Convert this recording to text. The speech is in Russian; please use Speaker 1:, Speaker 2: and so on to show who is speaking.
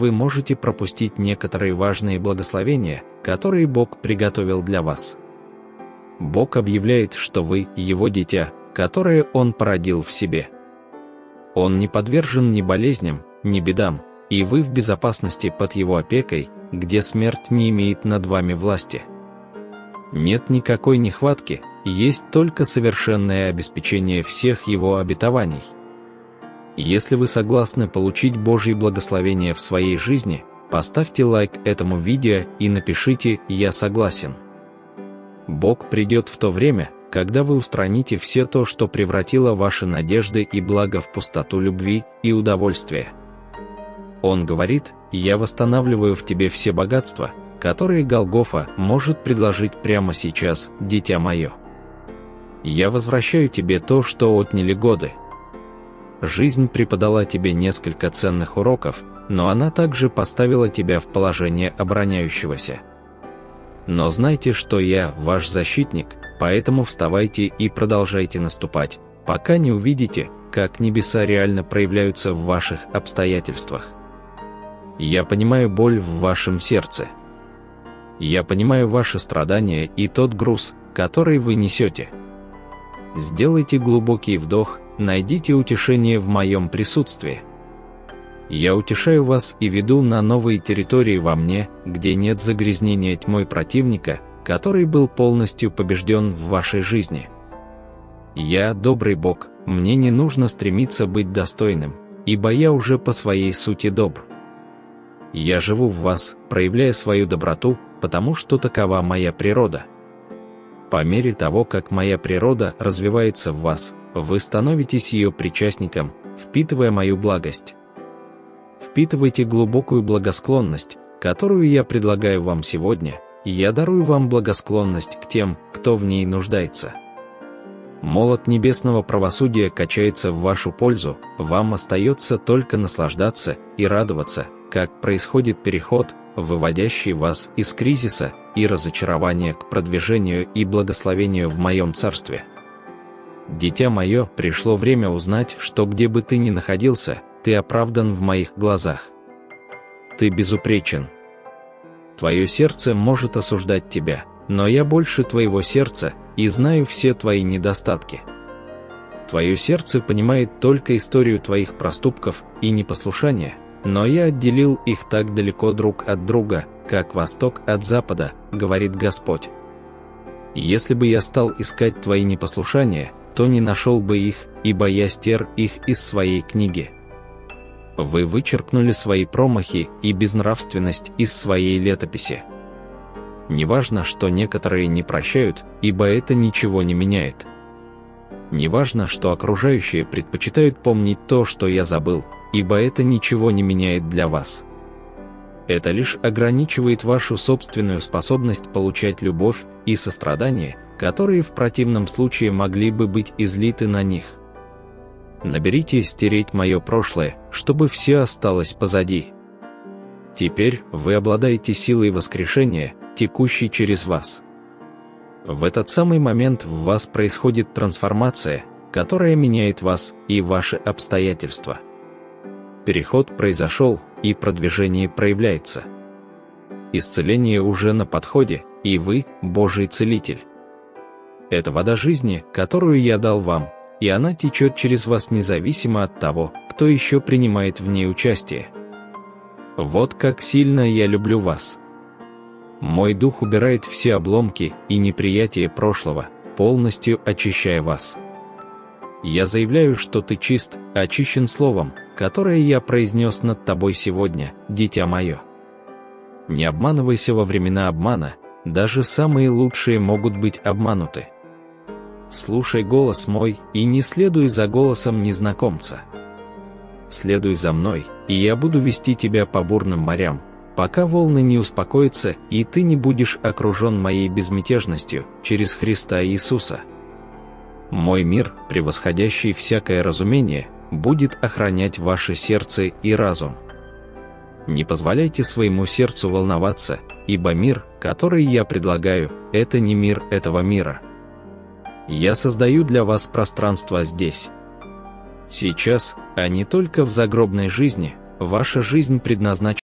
Speaker 1: вы можете пропустить некоторые важные благословения, которые Бог приготовил для вас. Бог объявляет, что вы Его дитя, которое Он породил в себе. Он не подвержен ни болезням, ни бедам, и вы в безопасности под Его опекой, где смерть не имеет над вами власти. Нет никакой нехватки, есть только совершенное обеспечение всех Его обетований. Если вы согласны получить Божьи благословения в своей жизни, поставьте лайк этому видео и напишите «Я согласен». Бог придет в то время, когда вы устраните все то, что превратило ваши надежды и блага в пустоту любви и удовольствия. Он говорит: «Я восстанавливаю в тебе все богатства, которые Голгофа может предложить прямо сейчас, дитя мое. Я возвращаю тебе то, что отняли годы». Жизнь преподала тебе несколько ценных уроков, но она также поставила тебя в положение обороняющегося. Но знайте, что я ваш защитник, поэтому вставайте и продолжайте наступать, пока не увидите, как небеса реально проявляются в ваших обстоятельствах. Я понимаю боль в вашем сердце. Я понимаю ваши страдания и тот груз, который вы несете. Сделайте глубокий вдох, найдите утешение в моем присутствии. Я утешаю вас и веду на новые территории во мне, где нет загрязнения тьмой противника, который был полностью побежден в вашей жизни. Я добрый Бог, мне не нужно стремиться быть достойным, ибо я уже по своей сути добр. Я живу в вас, проявляя свою доброту, потому что такова моя природа. По мере того, как моя природа развивается в вас, вы становитесь ее причастником, впитывая мою благость. Впитывайте глубокую благосклонность, которую я предлагаю вам сегодня, и я дарую вам благосклонность к тем, кто в ней нуждается. Молот небесного правосудия качается в вашу пользу, вам остается только наслаждаться и радоваться, как происходит переход, выводящий вас из кризиса и разочарования к продвижению и благословению в моем царстве. Дитя мое, пришло время узнать, что где бы ты ни находился, ты оправдан в моих глазах. Ты безупречен. Твое сердце может осуждать тебя, но я больше твоего сердца и знаю все твои недостатки. Твое сердце понимает только историю твоих проступков и непослушания, но я отделил их так далеко друг от друга, как восток от запада, говорит Господь. Если бы я стал искать твои непослушания, то не нашел бы их, ибо я стер их из своей книги. Вы вычеркнули свои промахи и безнравственность из своей летописи. Неважно, что некоторые не прощают, ибо это ничего не меняет. Неважно, что окружающие предпочитают помнить то, что я забыл, ибо это ничего не меняет для вас. Это лишь ограничивает вашу собственную способность получать любовь и сострадание, которые в противном случае могли бы быть излиты на них. Наберите стереть мое прошлое, чтобы все осталось позади. Теперь вы обладаете силой воскрешения, текущей через вас. В этот самый момент в вас происходит трансформация, которая меняет вас и ваши обстоятельства. Переход произошел, и продвижение проявляется. Исцеление уже на подходе, и вы – Божий целитель. Это вода жизни, которую я дал вам, и она течет через вас независимо от того, кто еще принимает в ней участие. Вот как сильно я люблю вас. Мой дух убирает все обломки и неприятие прошлого, полностью очищая вас. Я заявляю, что ты чист, очищен словом, которое я произнес над тобой сегодня, дитя мое. Не обманывайся во времена обмана, даже самые лучшие могут быть обмануты. Слушай голос мой и не следуй за голосом незнакомца. Следуй за мной, и я буду вести тебя по бурным морям, пока волны не успокоятся и ты не будешь окружен моей безмятежностью через Христа Иисуса. Мой мир, превосходящий всякое разумение, будет охранять ваше сердце и разум. Не позволяйте своему сердцу волноваться, ибо мир, который я предлагаю, это не мир этого мира. Я создаю для вас пространство здесь. Сейчас, а не только в загробной жизни, ваша жизнь предназначена